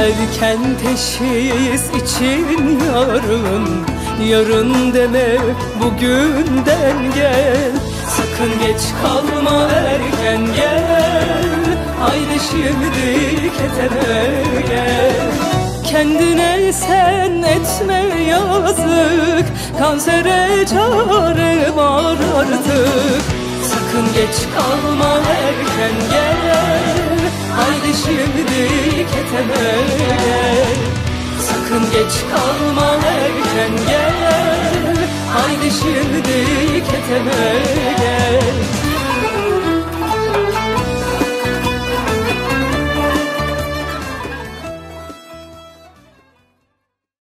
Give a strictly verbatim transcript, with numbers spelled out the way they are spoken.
Erken teşhis için yarın, yarın deme bugünden gel. Sakın geç kalma, erken gel. Haydi şimdi keteme gel. Kendine sen etme yazık, kansere çare var artık. Sakın geç kalma, erken gel. Haydi şimdi keteme gel. Sakın geç kalma, erken gel. Haydi şimdi keteme gel.